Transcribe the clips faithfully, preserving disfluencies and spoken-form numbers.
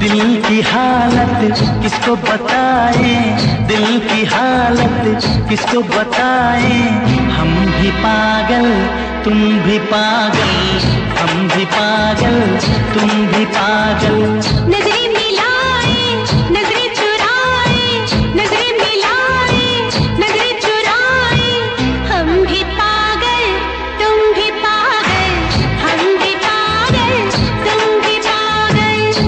दिल की हालत किसको बताए, दिल की हालत किसको बताए। हम भी पागल तुम भी पागल, हम भी पागल तुम भी पागल। नजरें मिलाए नजरें चुराए, नजरें मिलाए नजरें चुराए। हम भी पागल तुम भी पागल, हम भी पागल तुम भी पागल।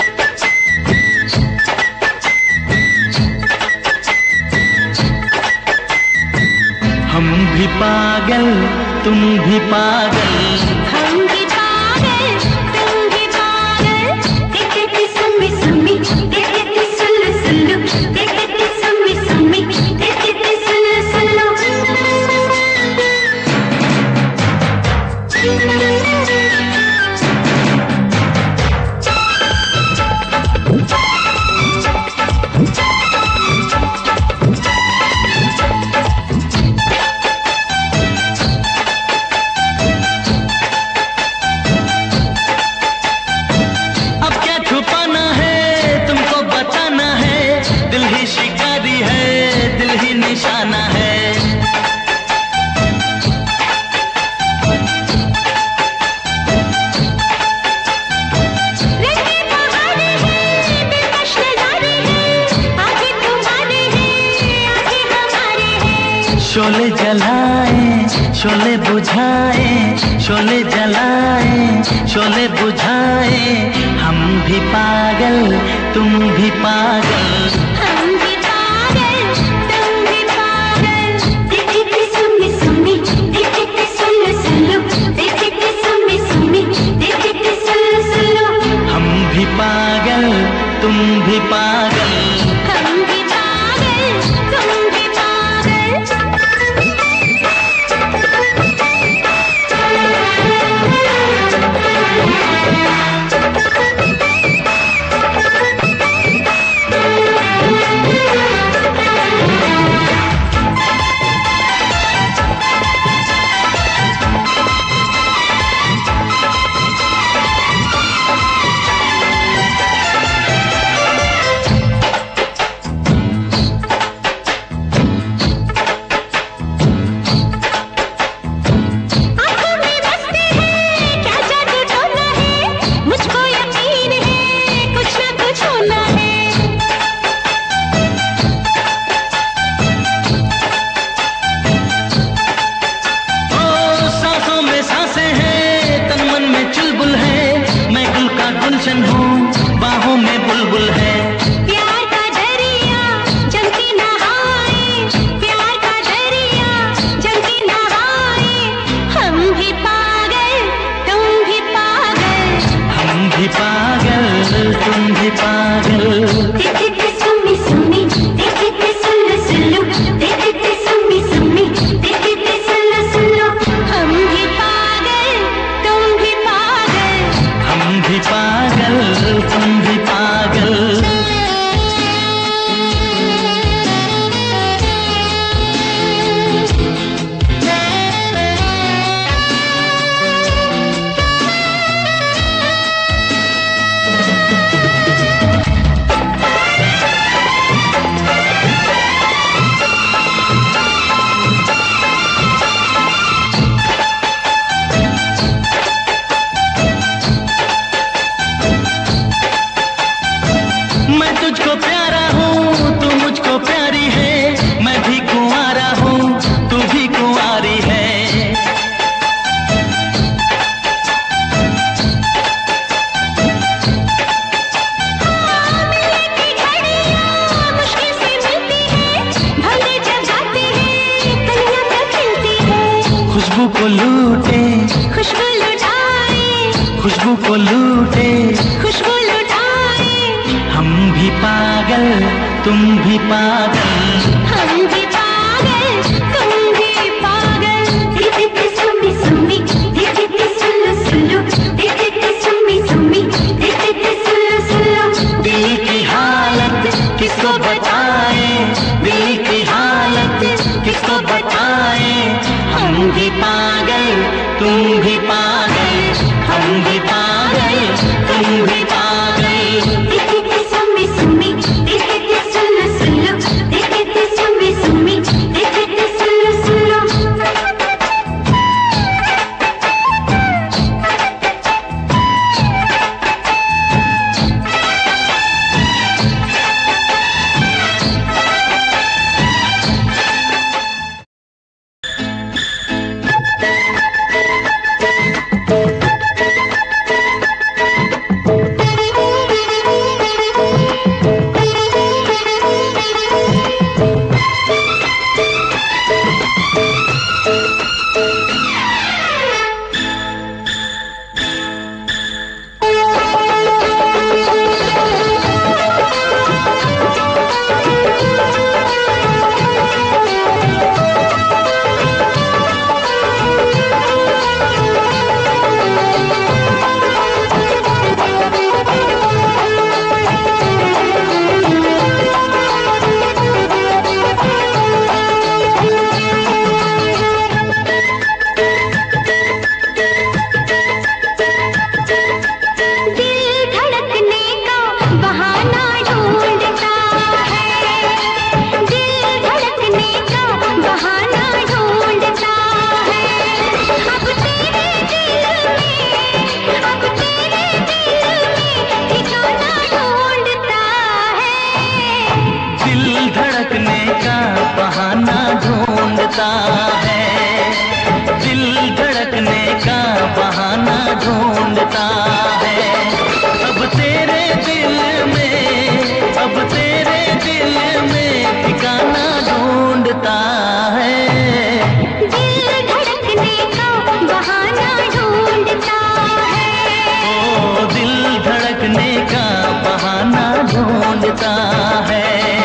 हम भी पागल तुम भी पागल, हम भी पागल तुम भी पागल। देखे थे सम्मी सम्मी, देखे थे सुल्लू सुल्लू, देखे थे सम्मी सम्मी, देखे थे सुल्लू सुल्लू। शिकारी है दिल ही निशाना है। रंगे बहारे हैं दिलकश नजारे हैं, आंखें तुम्हारे हैं आंखें हमारे हैं। शोले जलाए शोले बुझाए, शोले जलाए शोले बुझाए। हम भी पागल तुम भी पागल, हम भी पागल तुम भी पागल। देखे थे सम्मी सम्मी, देखे थे सुल्लू सुल्लू, देखे थे सम्मी सम्मी, देखे थे सुल्लू सुल्लू। हम भी पागल तुम भी पागल, हम भी पागल तुम भी पागल। बाहों में बुलबुल है। प्यार का दरिया जम के नहाए, प्यार का दरिया जम के नहाए। हम भी पागल तुम भी पागल, हम भी पागल तुम भी पागल। देखे थे सम्मी सम्मी, देखे थे सुल्लू सुल्लू, देखे थे सम्मी सम्मी, देखे थे सुल्लू सुल्लू। हम भी पागल तुम भी पागल, हम भी पागल तुम भी पागल। मैं तुझको प्यारा हूँ तू मुझको प्यारी है, मैं भी कुंवारा हूँ तू भी कुंवारी है। मिलने की घड़ियाँ मुश्किल से मिलती है, भंगे जब जाते हैं कलियाँ तब खिलती है। खुशबू को लूटे खुशबू लुटाए, खुशबू को लूटे, खुशबू लुटाए। हम भी पागल तुम भी पागल, हम भी पागल तुम भी पागल। देखे थे सम्मी सम्मी, देखे थे सुल्लू सुल्लू, देखे थे सम्मी सम्मी, देखे थे सुल्लू सुल्लू। दिल की हालत किसको बताए, दिल की हालत किसको बताए। हम भी पागल तुम भी पागल, हम भी पागल तुम भी पागल। ढूंढता है। अब तेरे दिल में, अब तेरे दिल में ठिकाना ढूंढता है। दिल धड़कने का बहाना ढूंढता है। ओ दिल धड़कने का बहाना ढूंढता है।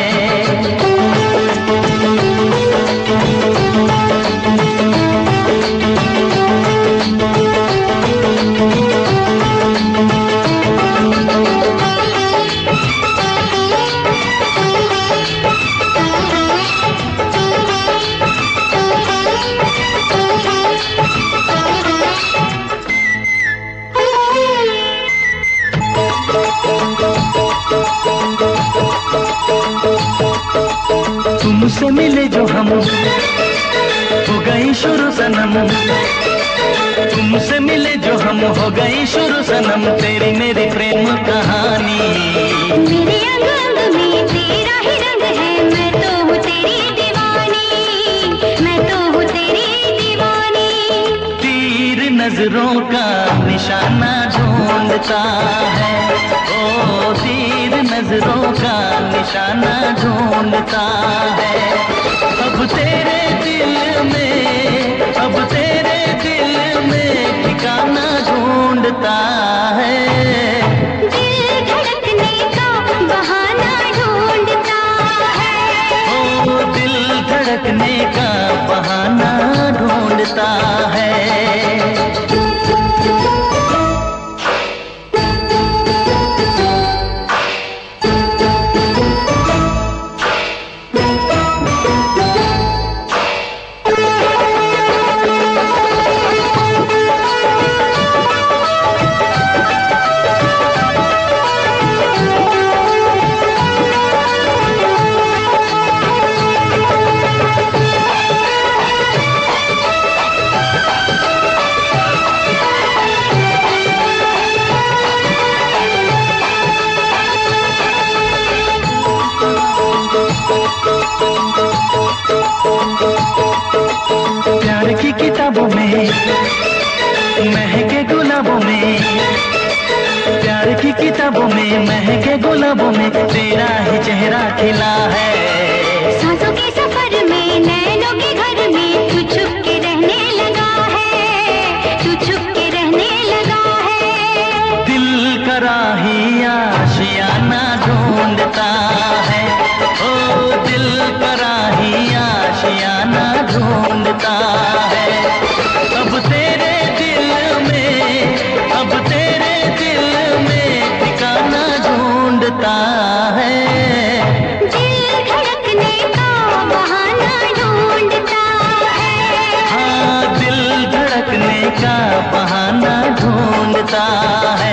तुमसे मिले जो हम हो गई शुरू सनम, तुमसे मिले जो हम हो गई शुरू सनम, तेरी मेरी प्रेम कहानी। मेरे अंग अंग में तेरा ही रंग है, मैं तो हूँ तेरी दीवानी, मैं तो हूँ तेरी दीवानी। तीर नजरों का निशाना ढूंढता है, ओ तीर नजरों का निशाना ढूंढता है। अब तेरे दिल में, अब तेरे दिल में ठिकाना ढूंढता है। दिल धड़कने का बहाना ढूंढता है। ओ दिल धड़कने का बहाना ढूंढता है। प्यार की किताबों में महके गुलाबों में, प्यार की किताबों में महके गुलाबों में तेरा ही चेहरा खिला है। सांसों के सफर में नैनों के घर में तू छुप के रहने लगा है, तू छुप के रहने लगा है। दिल का राही आशियाना ढूंढता है, ओ दिल का राही आशियाना ढूंढता है। अब तेरे दिल में, अब तेरे दिल में ठिकाना ढूंढता है। दिल धड़कने का बहाना ढूंढता है। हाँ दिल धड़कने का बहाना ढूंढता है।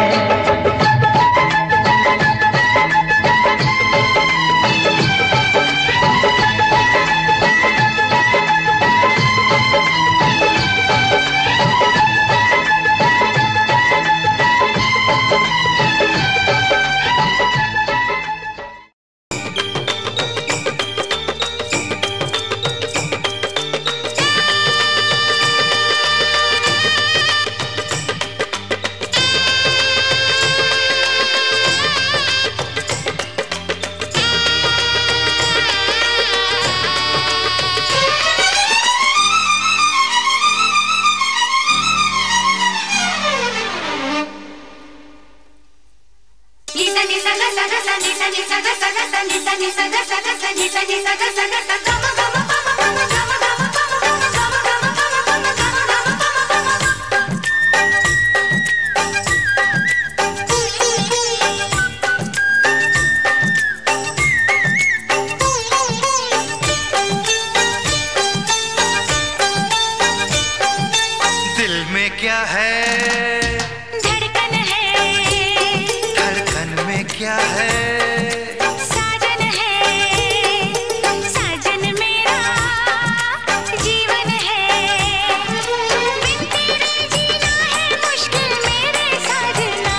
दिल में क्या है, धड़कन है, धड़कन में क्या है, साजन है, साजन मेरा जीवन है। बिन तेरे जीना है मुश्किल मेरे साजना।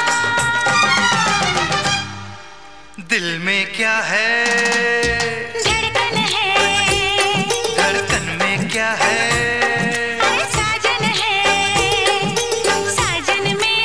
दिल में क्या है, धड़कन है, धड़कन में क्या है, साजन है, साजन मेरा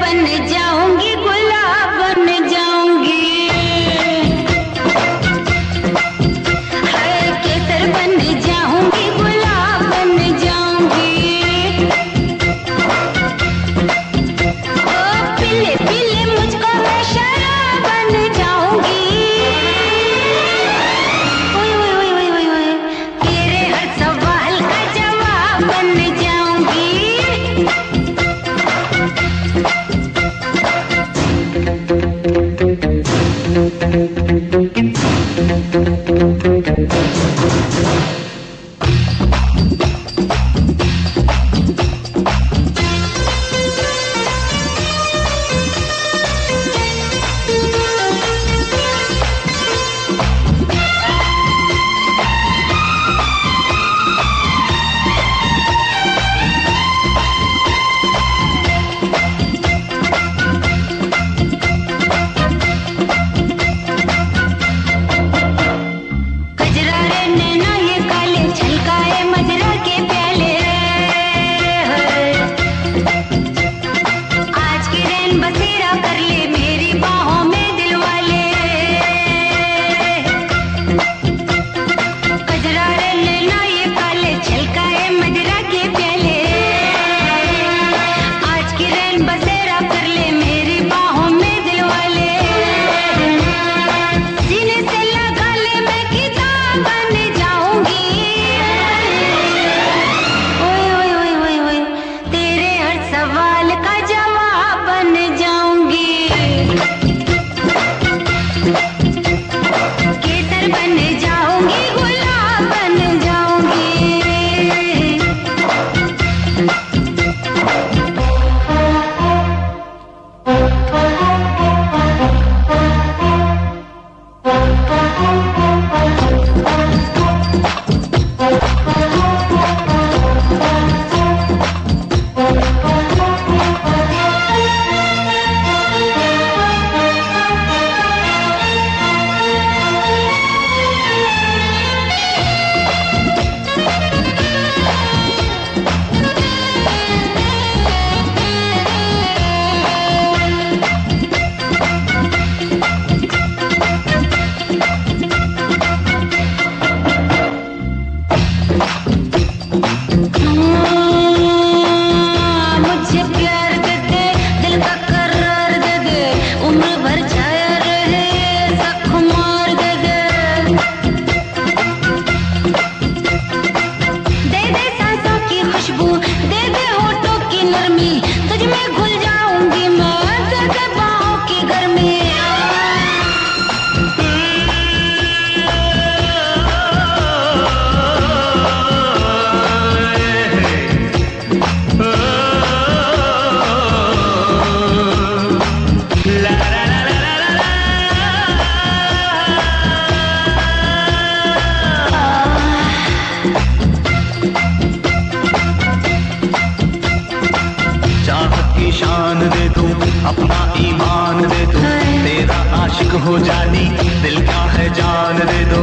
बन जाऊंगी, गुलाब बन जाऊंगी, हाय केसर बन जाऊंगी, गुलाब बन जाऊंगी, ओ पिले पिले मुझको मैं शराब बन जाऊंगी, ओए ओए ओए ओए ओए तेरे हर सवाल का जवाब बन जाऊंगी। अपना ईमान दे दो, तेरा आशिक हो जानी, दिल क्या है जान दे दो।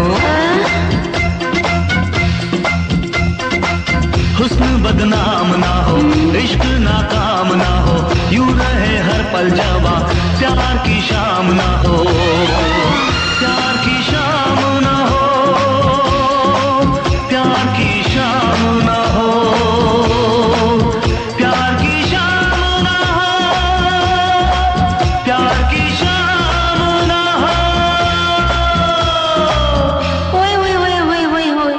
हुस्न बदनाम ना हो, इश्क नाकाम ना हो, यूं रहे हर पल जवा, प्यार की शाम ना हो, प्यार की शाम ना हो, प्यार की शाम ना हो, प्यार की शाम ना हो, प्यार की शाम ना हो। ओए ओए ओए ओए ओए ओए,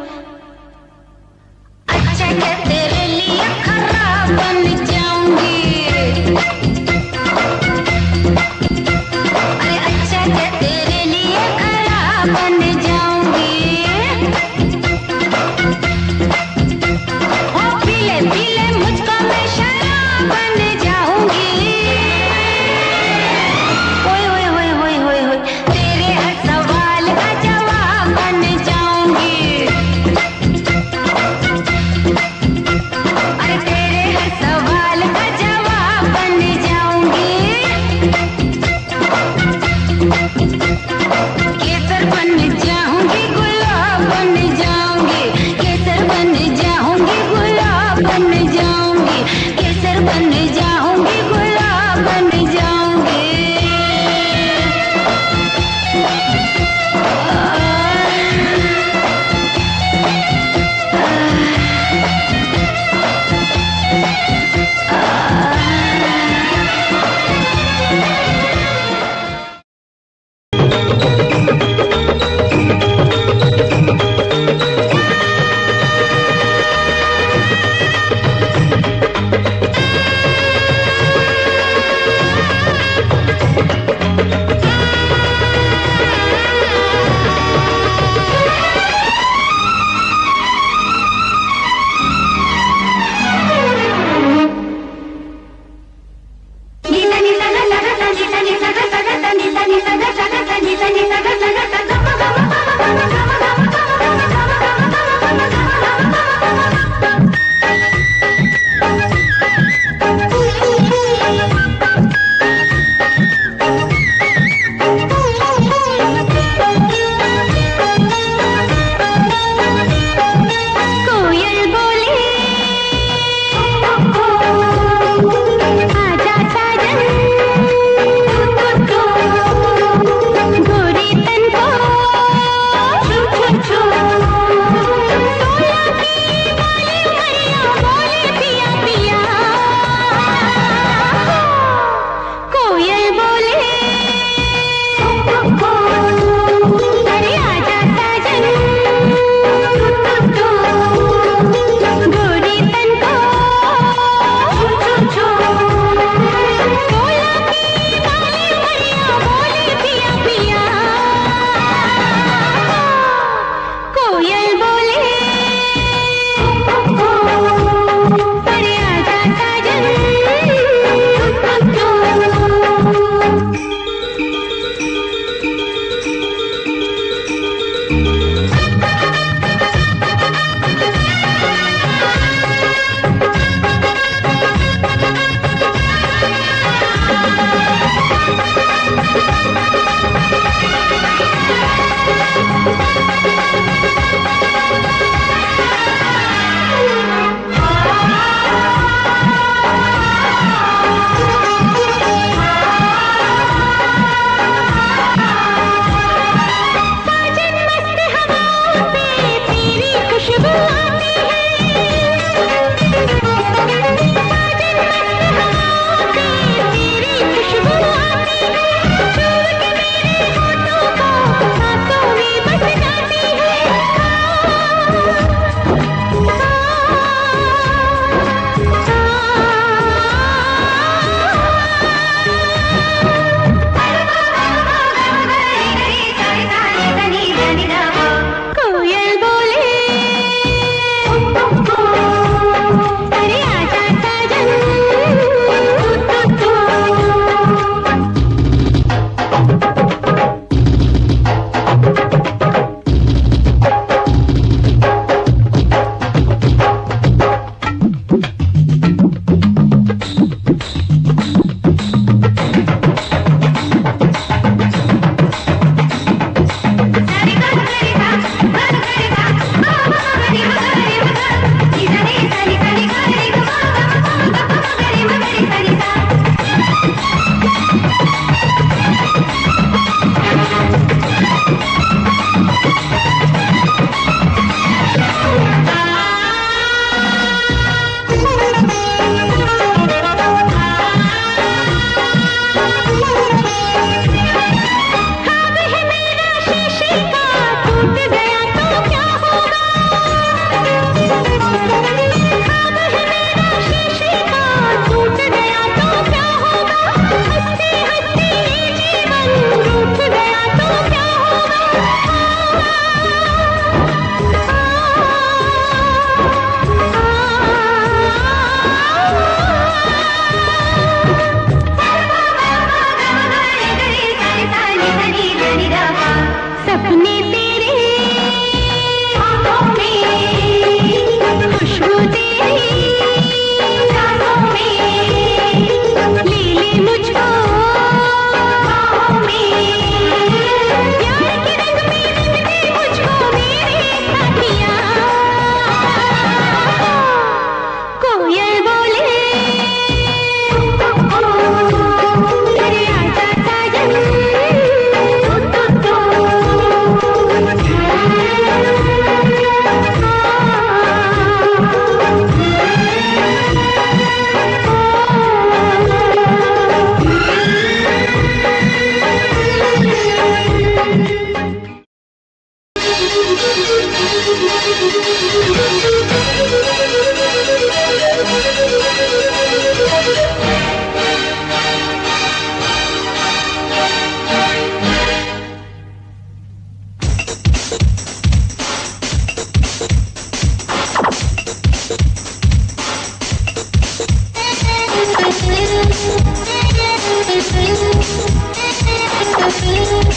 अच्छा क्या तेरे लिए खराब बन जाऊंगी, अरे अच्छा क्या तेरी खुशबू आती है, छू के मेरे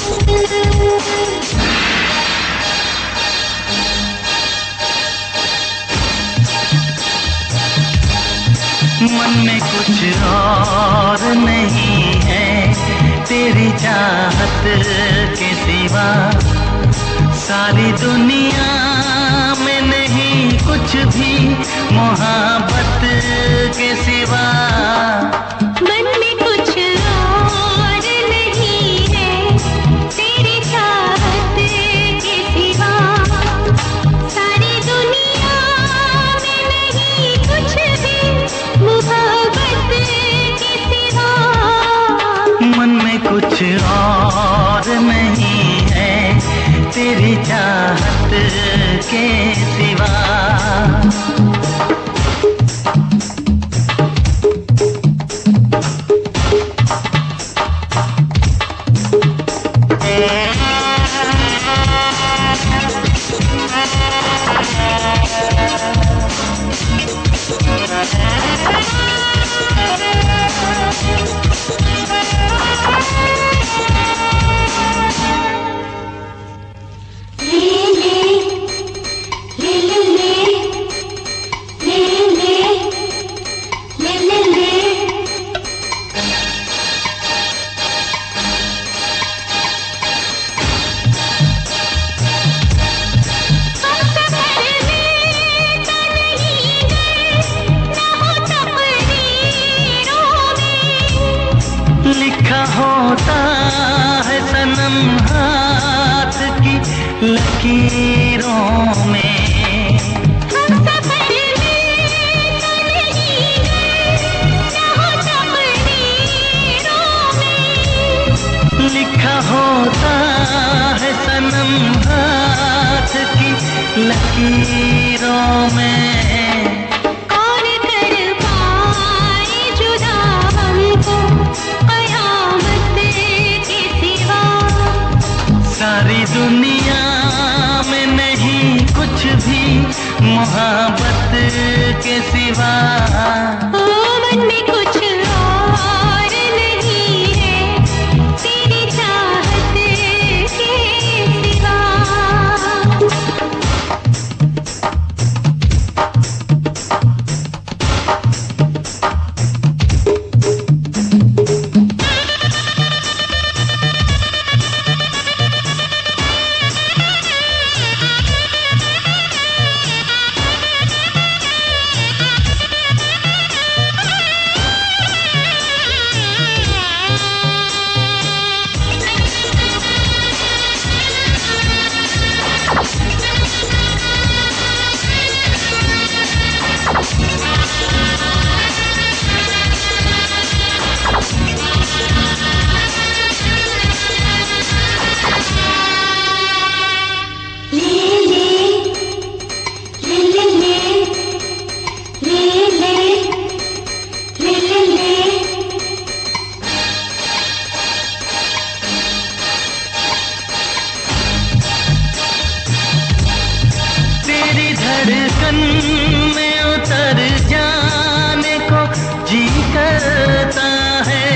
मन में कुछ और नहीं है तेरी चाहत के सिवा, सारी दुनिया में नहीं कुछ भी मोहब्बत के सिवा। मन में कुछ और नहीं है तेरी चाहत के सिवा, सारी दुनिया में नहीं कुछ भी मोहब्बत के सिवा। मन में कुछ और नहीं है तेरी चाहत के सिवा। लिखा होता है सनम हाथ की लकीरों में, हम सफर में तो नहीं गए ना हो तकदीरों में। लिखा होता है सनम हाथ की लकीरों में। कौन कर पाए जुदा हमको कयामत के सिवा। सारी दुनिया में नहीं कुछ भी मोहब्बत के सिवा। ओ मन में कुछ और नहीं है तेरी चाहत के सिवा। तेरी धड़कन में उतर जाने को जी करता है,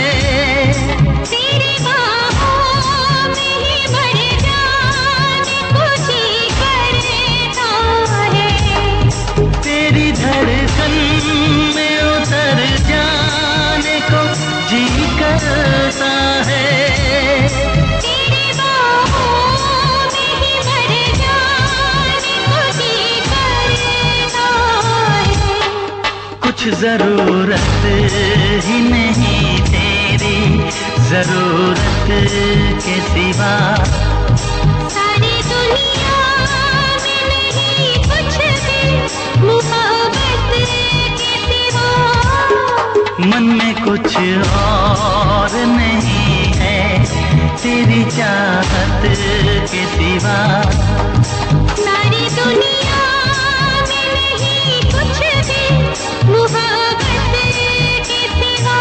तेरी बाहों में ही बढ़ जाने को जी करता है। तेरी धड़कन में उतर जाने को जी करता है। तेरी बाहों में ही बढ़ जाने को जी करता है। कुछ जरूरत ही नहीं तेरी जरूरत के सिवा। सारी दुनिया में नहीं कुछ भी मोहब्बत के सिवा। मन में कुछ और नहीं है तेरी चाहत के सिवा। सारी दुनिया में नहीं कुछ भी मोहब्बत के सिवा।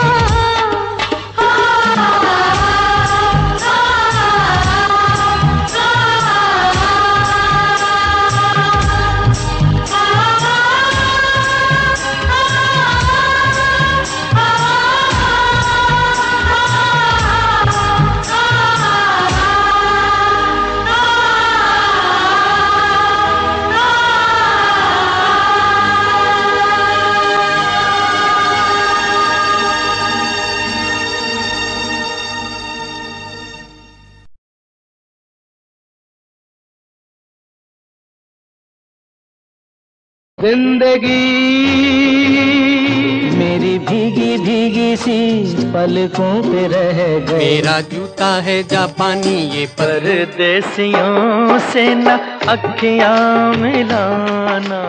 जिंदगी मेरी भीगी भीगी सी पलकों पे रह गई। मेरा जूता है जापानी ये परदेसियों से न अखियां मिलाना।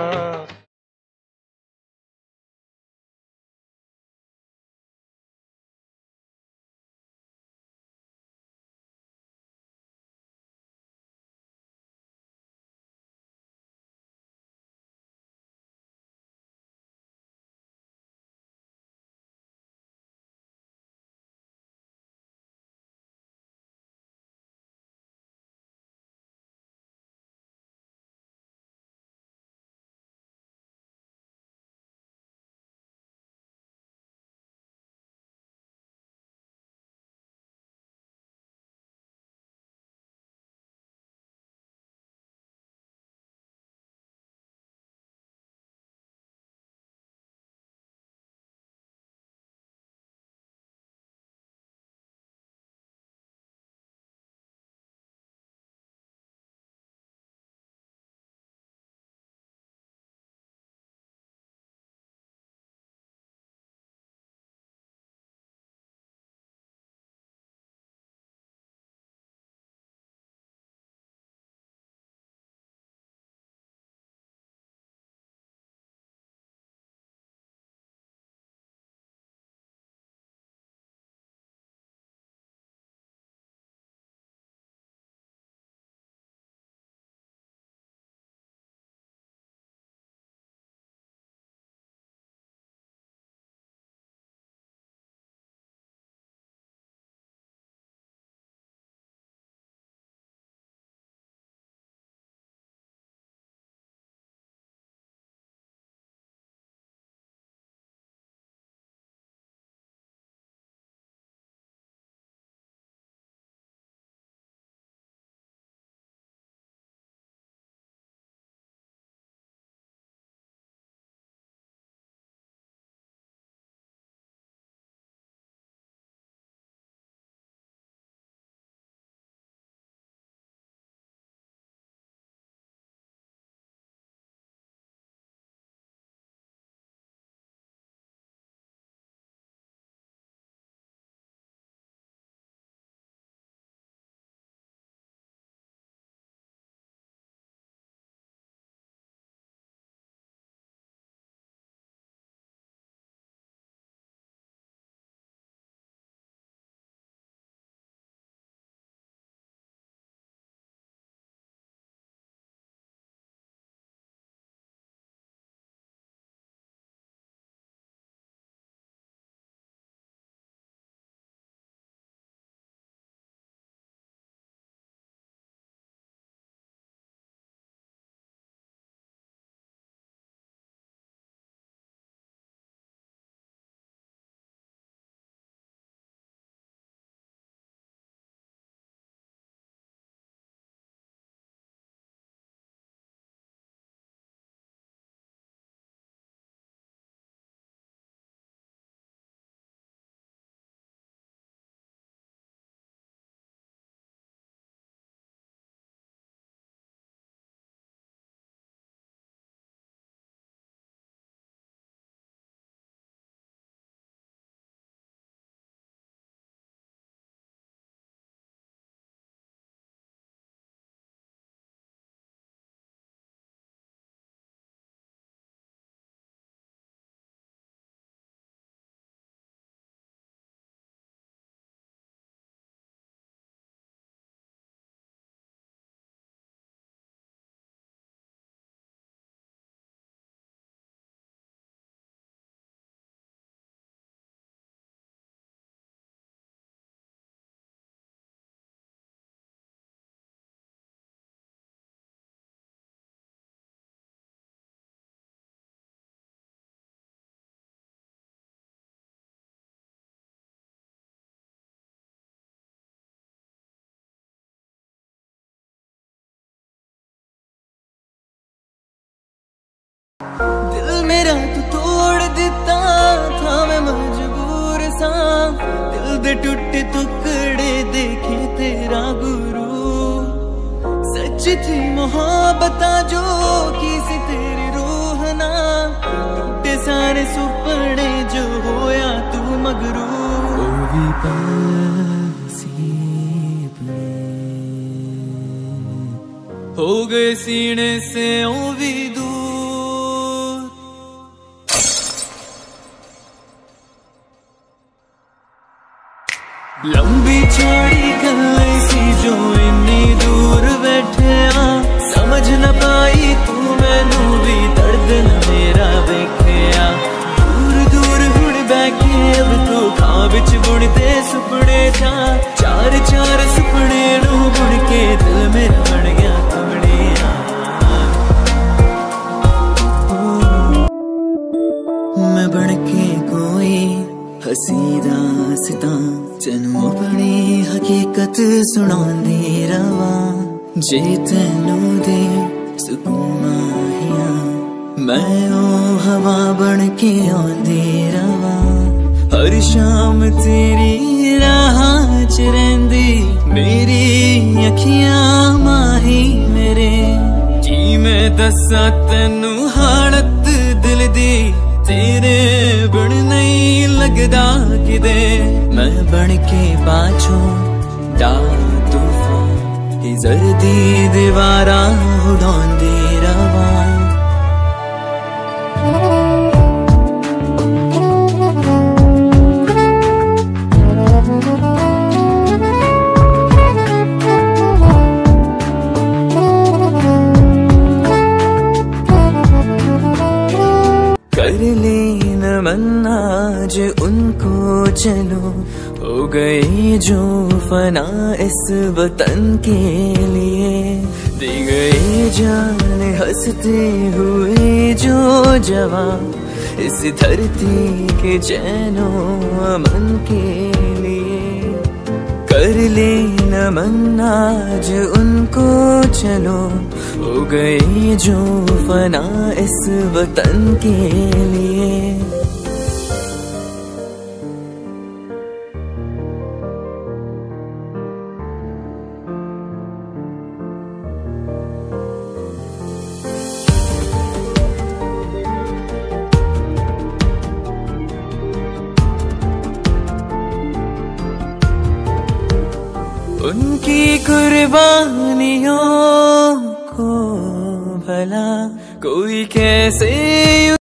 दिल मेरा तू तोड़ दिता था मैं मजबूर सा, दिल दे टुटे टुकड़े देखे तेरा गुरु। सच थी मोहब्बत जो की सी तेरी रूह ना, सारे सुपने जो होया तू मगरूर ओ भी पासी हो गए सीने से ओ भी दूर। लंबी चौड़ी गल्लें सी जो इन्नी दूर बैठे आ समझ न पाई तू मैनू भी दर्द न मेरा वेखिया दूर दूर हुण बैठे अब तू खां विच बुणदे सुपने जा चार चार सुपने नू बुण के दिल मेरा बन गया कमड़िया। मैं बन के कोई हसी दास्तां तेनू अपनी हकीकत सुणांदी रवा जे तेनू दे सुकून माहिया मैं ओ हवा बन के आंदी रवा हर शाम तेरी राह च रहिंदी मेरी अखियां माही मेरे की मैं दस्सां तेनू हालत दिल दी तेरे बिन नहीं लगदा किदे मैं बन के पाछों डा तूफान ही जर्दी दीवारा उड़ांदी रवा। कर लेन मन्ना जो उनको चलो हो गए जो फना इस वतन के लिए दी गई जान हंसते हुए जो जवान इस धरती के चैनो अमन के लिए कर लेन मन्ना जो उनको चलो हो गए जो फना इस वतन के लिए। उनकी कुर्बानियों को भला कोई कैसे